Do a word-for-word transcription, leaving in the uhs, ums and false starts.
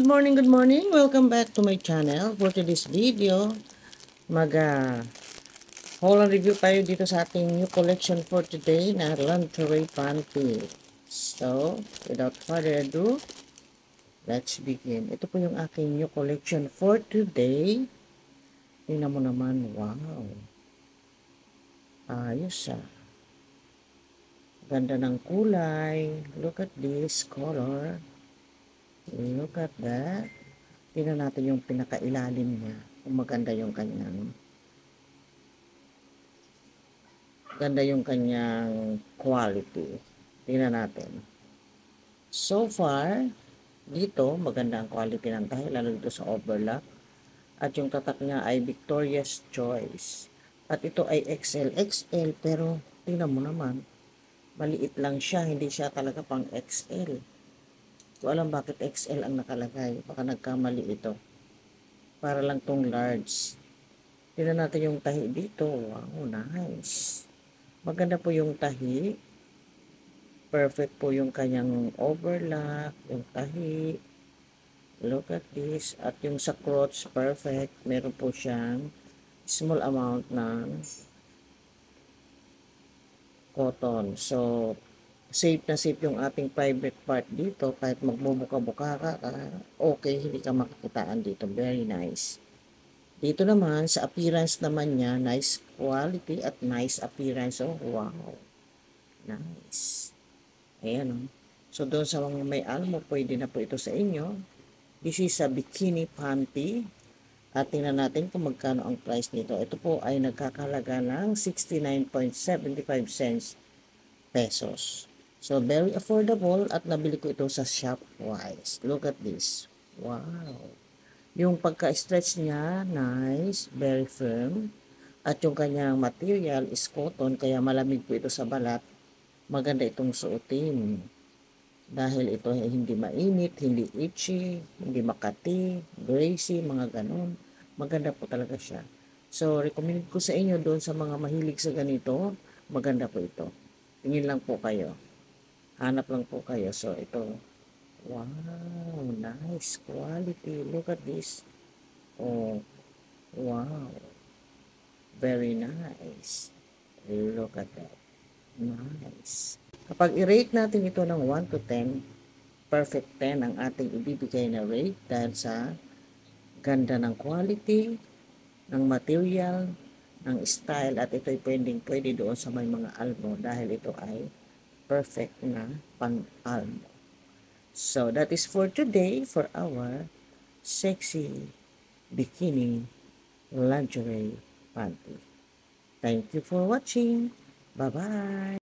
morning, good morning. Welcome back to my channel. For today's video, mag uh, haul and review tayo dito sa ating new collection for today na lingerie panty. So, without further ado, let's begin. Ito po yung aking new collection for today. Tingnan mo naman, wow. Ayos ah. Ganda ng kulay. Look at this color. Look at that. Tingnan natin yung pinakailalim niya. Kung maganda yung kanyang ganda yung kanyang quality. Tingnan natin. So far, dito maganda ang quality ng tahi, lalo dito sa overlock. At yung tatak niya ay Victoria's Choice. At ito ay X L. X L pero tingnan mo naman. Maliit lang siya, hindi siya talaga pang X L. Ko alam bakit X L ang nakalagay. Baka nagkamali ito. Para lang tong large. Tingnan natin yung tahi dito. Wow, nice. Maganda po yung tahi. Perfect po yung kanyang overlap, yung tahi. Look at this. At yung sa crotch, perfect. Meron po siyang small amount ng cotton. So, safe na safe yung ating private part dito. Kahit magbubuka-buka ka, okay, hindi ka makikitaan dito. Very nice. Dito naman, sa appearance naman niya, nice quality at nice appearance. Oh, wow. Nice. Ayan, oh. So, doon sa mga may almo, pwede na po ito sa inyo. This is a bikini panty. At tingnan natin kung magkano ang price nito. Ito po ay nagkakalaga ng sixty-nine point seven five cents pesos. So, very affordable at nabili ko ito sa Shopwise. Look at this. Wow. Yung pagka-stretch niya, nice, very firm. At yung kanyang material is cotton, kaya malamig po ito sa balat. Maganda itong suotin. Dahil ito ay hindi mainit, hindi itchy, hindi makati, greasy, mga ganun. Maganda po talaga siya. So, recommend ko sa inyo doon sa mga mahilig sa ganito, maganda po ito. Tingin lang po kayo. Hanap lang po kayo. So, ito. Wow, nice quality. Look at this. Oh, wow. Very nice. Look at that. Nice. Kapag i-rate natin ito ng one to ten, perfect ten ang ating ibibigay na rate dahil sa ganda ng quality, ng material, ng style, at ito'y pwedeng pwede doon sa may mga almo dahil ito ay perfect na pang-almo. So, that is for today for our sexy bikini lingerie panty. Thank you for watching. Bye-bye.